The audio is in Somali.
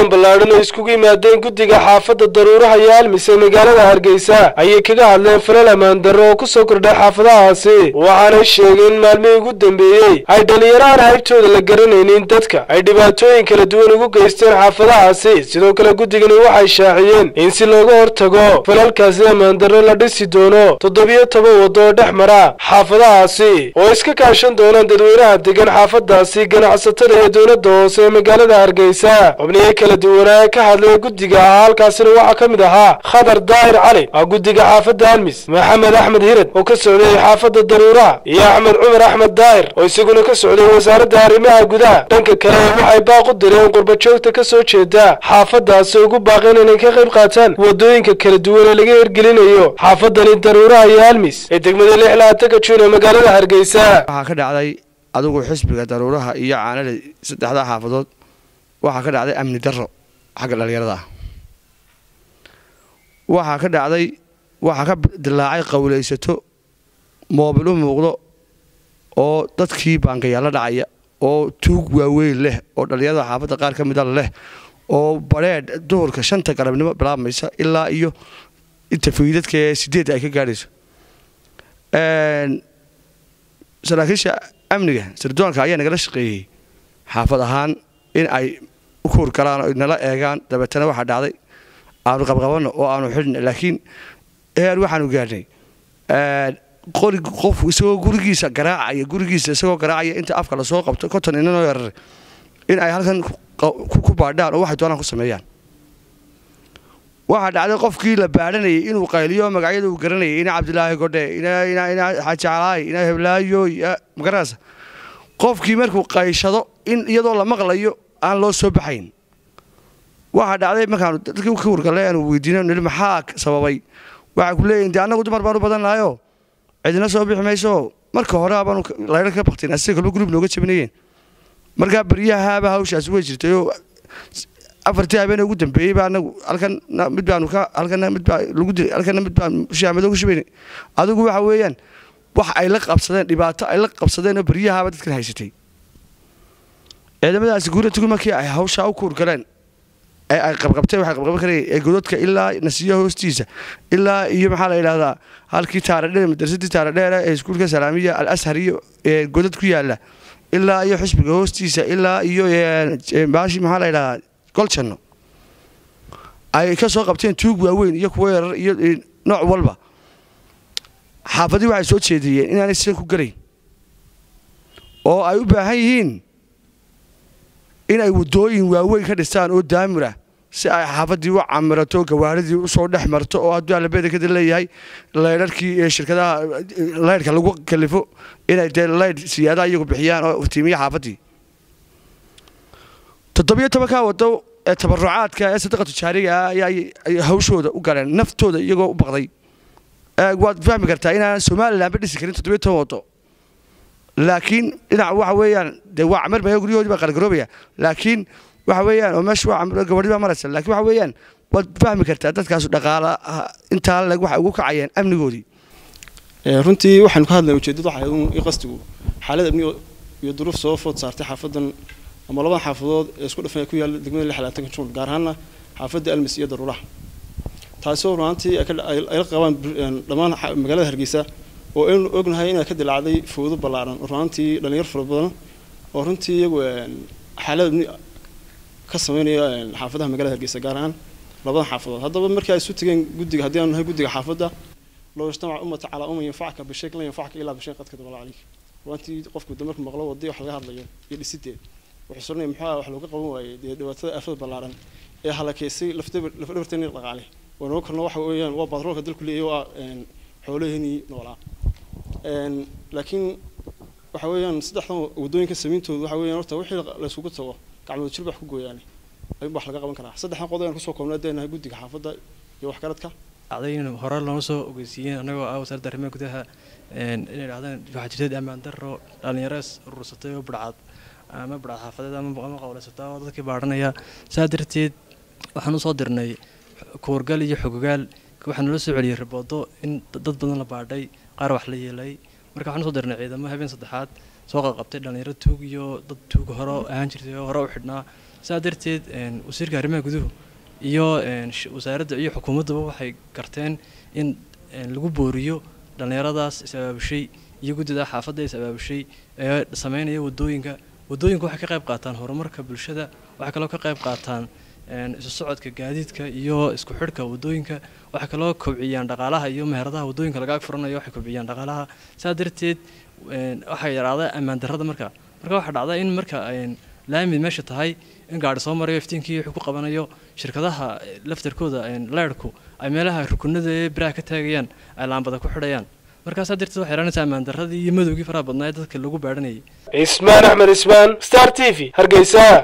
kulan ballaaran oo iskugu yimaadeen guddiga xaafadda daruuraha iyo almise magaalada Hargeysa ayay kaga hadleen falal ammaan darro oo ku soo kordhay xaafadahaasi waxaana sheegeen maalmihii ugu dambeeyay ay dhalinyaro aan haybtooda la garanaynin dadka ay dhibaatooyin kala duwan ugu geysteen xaafadahaasi sidoo kale guddigani waxay shaaciyeen in si looga hortago falalkaasi ammaan darro la dhisi doono 17 waddo oo dhex mara xaafadahaasi oo iska kaashan doonaan dadweynaha degan xaafadaasi ganacsatada ee dowladda hoose ee magaalada Hargeysa xubniye kala duwan ay ka hadleen guddiga halkaasina waxa ka mid ahaa Khadar Daahir Cali guddiga xaafadda Almis Maxamed Axmed Hirad oo ka socday xaafadda daruuraha iyo Axmed Cumar Axmed Daahir oo isaguna ka socday wasaaradda arrimaha gudaha dhanka kale waxay baaq u direen qurba joogta ka soo jeeda xaafadaasi ugu baaqeen inay ka qayb qaataan wadooyinka kala duwan ee laga hirgelinayo xaafadani daruuraha iyo Almis ee degmada 16 Juun ee magaalada Hargeysa waxa ka dhacday adigu xisbiga daruuraha iyo caanada saddexda xaafadood waxa ka dhacday amni darro xagga dhalinyarada waxa ka dhacday waxa ka dilaacay qowleysato moobil u muuqdo oo dadkii baankayaal dhacaya oo tuug waaweyn leh oo dhalinyarada xaafadda qaar ka mid ah leh oo bareed doorka 5 galabnimo bilaabmaysa ilaa iyo inta fiidadka 8 ay ka gaarayso saraakiisha amniga sirdoonka ayaa nagala shaqeeyay xaafad ahaan in ay u koor galaan oo nala eegaan dabeetana waxa dhacday aanu qabqabano oo aanu xidhin laakiin waxaanu gaarnay qof isagoo gurigiisa garaacaya inta afka la soo qabto konton inanoo yarar in ay halkan ku baadhaan oo waxay doonaan ku sameeyaan waxa dhacday qofkii la baadhanayay inuu qayliyo magacyada uu garanayay ina Cabdilaahi Godhe ina Xajaalay ina Heblaayo magarasa qofkii markuu qayshado in iyadoo la maqlayo aan loo soo baxayn waxa dhacday markaan dadkii ku wargalay aan weydiinay maxaa sababay waxa ku leeyahay anagu dumar baan u badanayo cidina soo bixi mayso marka hore baan leeyahay ka baqteen asiga kala group nooga jabinayeen marka bariyaha hawshaas way jirtay afartii habeen ugu dambeeyay baan halkan mid baan lagu diray halkan mid baan shaamado ku shibay adigu waxa weeyaan wax ay la qabsadeen dhibaato ay la qabsadeen oo bariyaha dadka haysatay ciidamada security markii ay hawsha u kuur galeen ay qabqabtay waxa qabqaban karay ee godadka ilaa nasiyo hoostiisa ilaa iyo maxaa la yiraahdaa halkii taaradheer madrasadii taaradheer ee iskuulka Salaamiya al-Ashariyo ee godad ku yaala ilaa iyo xisbiga hoostiisa ilaa iyo baashi maxaa la yiraahdaa golchano ay ka soo qabteen tuug waaweyn iyo kuwa yarar iyo nooc walba xaafadii waxay soo jeediyeen inaanay si ku galay oo ay u baahan yihiin in ay wadooyin waaweyn ka dhistaan oo daamira si ay xaafadii u camirato gawaaridii u soo dhex marto oo haddii la beeda ka leeyahay leerarkii ee shirkadaha leerka lagu kalifo inay leer siyaada iyagu bixiyaan oo tiimiya xaafadii 17 waddo ee tabarucaadka ee sadaqada tijaariga ay hawshooda u galeen naftooda iyagoo u baqday waad fahmi kartaa inaan Soomaaliland dhisi karin 17 waddo laakiin dhinac waxa weeyaan de waa camar bay guriyoodii ba qalgaroobaya laakiin waxa weeyaan oo meesha waa camar gabadhiba maraysan laakiin waxa weeyaan waad fahmi kartaa dadkaas dhaqaala inta lagu waxa ugu kacayeen amnigoodii runtii waxaan ka hadlay ujeedada waxa ay qastigu xaalad amni iyo duruuf soo food saartay xaafadan ama laba xaafadood ee isku dhafay ku yaal degmada 16 Juun gaar ahaan xaafadda Almis iyo daruuraha taasoo runtii ay qabaan dhamaan magaalada Hargeysa oo aan ognahay in ay ka dilaacday fowdo ballaaran runtii dhalinyaro fara badan oo runtii iyagu xaalad ka sameynaya xaafadaha magaalada Hargeysa gaar ahaan labada xaafadood haddaba markii ay isu tageen guddiga hadii aan nahay guddiga xaafadda loo isticmaal ummata cala umma yanfacka bishayk la yanfacka ila bishay qad kadaba alayk runtii qofku dumarka maqlo wadii wax laga hadlayo iyo dhisideed wuxuu surnay maxaa wax looga qaban waayay dhibaatada afad ballaaran ee halakeysay lafdhabarteen dhaqaale wana korna waxa weeyaan waa badroolka dalku leeyahay xoolaheeni noolaa laakiin waxa weeyaan saddexdan wadooyinka sameeyntooda waxa weeyaan horta wixii la isugu tago gacmo jirbax ku gooyaan ay wax laga qaban karaa saddexdan qodob aan ku soo koobnaadeenahay guddiga xaafadda iyo wax kaladka acdayn hore loo soo ogeysiiyeen anagoo wasaaradda arrimaha gudaha inay yiraahdaan waxa jirtay ammaan darro dhalinyaro rursatay oo burcad ama burcad xaafadeed ama qowleysata oo dadkii baadhanaya saadirteed waxaan u soo dirnay koorgal iyo xogogaal waxaan la soo celiyay riboodo in dad badan la baadhay qaar wax la yeelay marka waxaan soo dirnay ciidamo habeen saddexaad soo qabtay dhalinyaro tuug iyo dad tuug hore aan jirtay hore u xidhnaa saa darteed wasiirka arrimaha guduhu iyo wasaaradda iyo xukuumadduba waxay garteen in lagu booriyo dhalinyaradaas is abaabushay iyo guddida xaafadda is abaabushay ee sameynaya wadooyinka waxay ka qayb qaataan horumarka bulshada waxay kaloo ka qayb qaataan isu socodka gaadiidka iyo isku xidhka wadooyinka waxay kaloo kobciyaan dhaqaalaha iyo meheradaha wadooyinka laga furanayo waxay kobciyaan dhaqaalaha saa darteed waxay yaraaday ammaan darrada marka waxaa dhacda in marka laamid meesha tahay in gaari soo marayo iftiinkii wuxuu ku qabanayo shirkadaha laftarkooda leerku ay meelaha rukunada ee biraha ka taagayaan ay laambada ku xidhayaan markaasaa darteed waxay yaraanaysaa ammaan darradii iyo madowgii faraha badnaa ee dadka lagu baadhanayay Ismaan Axmed Ismaan Star TV Hargeysa